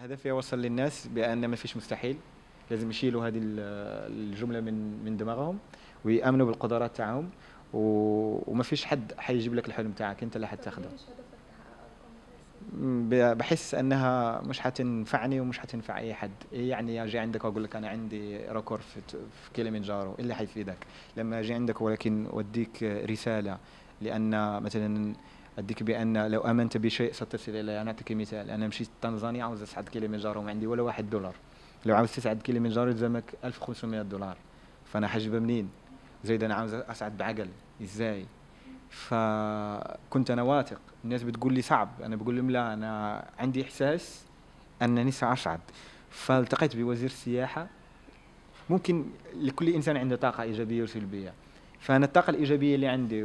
هدفي أوصل للناس بأن ما فيش مستحيل. لازم يشيلوا هذه الجملة من دماغهم، ويأمنوا بالقدرات تاعهم، وما فيش حد حيجيب لك الحلم تاعك، انت اللي طب حتاخده. ليه مش هدفك تحقق أرقام قياسية؟ بحس انها مش حتنفعني ومش حتنفع اي حد. إيه يعني اجي عندك واقول لك انا عندي ريكورد في كيليمنجارو؟ إيه اللي حيفيدك لما اجي عندك ولكن اوديك رسالة؟ لان مثلا اديك بان لو امنت بشيء ستصل اليه. انا اعطيك مثال: انا مشيت تنزانيا عاوز اصعد كيليمنجارو وما عندي ولا واحد دولار. لو عاوز تصعد كيليمنجارو يلزمك 1500 دولار، فانا حجبه منين؟ زايد انا عاوز اصعد بعقل، ازاي؟ فكنت انا واثق. الناس بتقول لي صعب، انا بقول لهم لا، انا عندي احساس انني ساصعد. فالتقيت بوزير السياحه. ممكن لكل انسان عنده طاقه ايجابيه وسلبيه. فانا الطاقه الايجابيه اللي عندي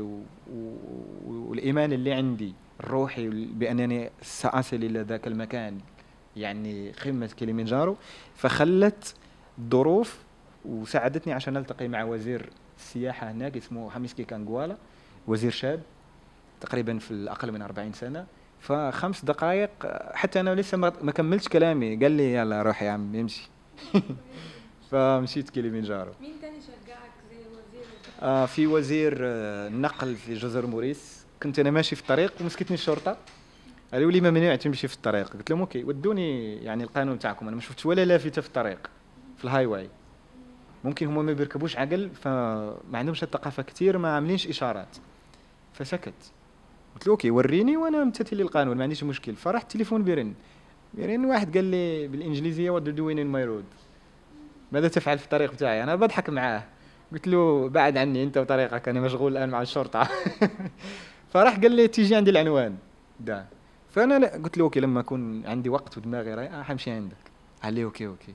والايمان اللي عندي الروحي بانني ساصل الى ذاك المكان، يعني قمه كليمنجارو، فخلت الظروف وساعدتني عشان التقي مع وزير السياحه هناك اسمه حميسكي كانغوالا. وزير شاب تقريبا في الأقل من 40 سنة. فخمس دقائق حتى أنا لسه ما كملتش كلامي قال لي يلا روح يا عم امشي. كويس جدا. فمشيت كليمنجارو. مين تاني شجعك زي الوزير ده؟ في وزير النقل في جزر موريس. كنت أنا ماشي في الطريق ومسكتني الشرطة، قالوا لي ممنوع تمشي في الطريق. قلت لهم اوكي ودوني، يعني القانون تاعكم انا ما شفتش ولا لافته في الطريق في الهاي واي. ممكن هم ما بيركبوش عقل فما عندهمش الثقافه كتير، ما عاملينش اشارات. فسكت. قلت له اوكي وريني وانا امتثل للقانون، ما عنديش مشكل. فرحت التليفون بيرن واحد قال لي بالانجليزيه وات دوين ان ماي رود، ماذا تفعل في الطريق بتاعي؟ انا بضحك معاه، قلت له بعد عني انت وطريقك، انا مشغول الان مع الشرطه. فراح قال لي تيجي عندي العنوان ده. فانا قلت له اوكي لما اكون عندي وقت ودماغي رايقه حمشي عندك. قال لي اوكي اوكي.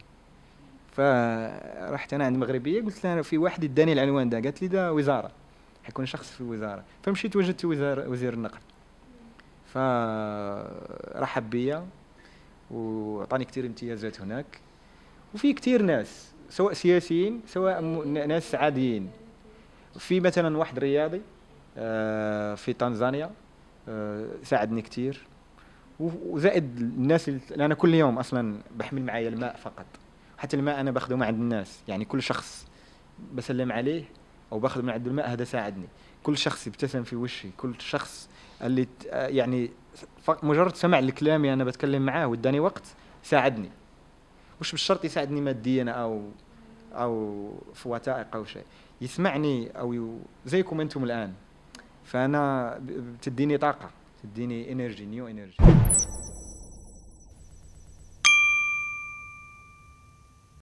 فرحت انا عند المغربيه قلت لها في واحد اداني العنوان ده، قالت لي ده وزاره، حيكون شخص في الوزاره. فمشيت وجدت وزير النقل، فرحب بيا وعطاني كتير امتيازات هناك. وفي كتير ناس سواء سياسيين سواء ناس عاديين. في مثلا واحد رياضي في تنزانيا ساعدني كتير. وزائد الناس اللي انا كل يوم اصلا بحمل معايا الماء فقط. حتى الماء انا باخذه من عند الناس، يعني كل شخص بسلم عليه او باخذ من عند الماء هذا ساعدني. كل شخص يبتسم في وشي، كل شخص اللي يعني مجرد سمع لكلامي انا بتكلم معاه واداني وقت ساعدني. مش بالشرط يساعدني ماديا او في وثائق او شيء، يسمعني او زيكم انتم الان. فانا بتديني طاقه، تديني انرجي، نيو انرجي.